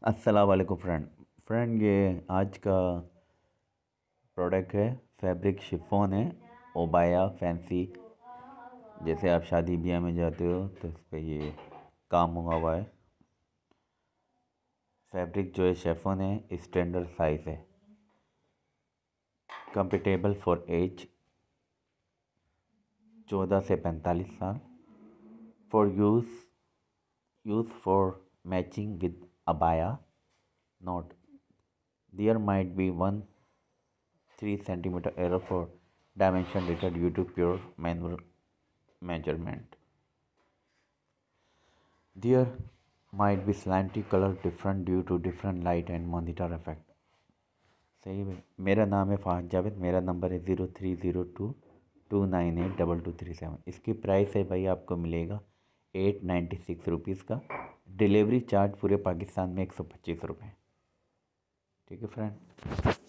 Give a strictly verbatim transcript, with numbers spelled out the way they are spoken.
अस्सलाम वालेकुम friend friend ये आज का प्रोडक्ट है फैब्रिक शिफॉन है ओबाया फैंसी। जैसे आप शादी ब्याह में जाते हो तो इस पर ये काम हुआ हुआ है। फैब्रिक जो है शिफॉन है, स्टैंडर्ड साइज़ है, कंफर्टेबल फॉर एज चौदह से पैंतालीस साल। For use use for matching with अबाया not there might be one three centimeter error for dimension data due to pure manual measurement. There might be slightly color different due to different light and monitor effect. सही है। मेरा नाम है फ़ाहद जावेद, मेरा नंबर है zero three zero two two nine eight double two three seven. इसकी price है भाई आपको मिलेगा एट नाइन्टी सिक्स रुपीज़ का। डिलीवरी चार्ज पूरे पाकिस्तान में एक सौ पच्चीस रुपये। ठीक है फ्रेंड।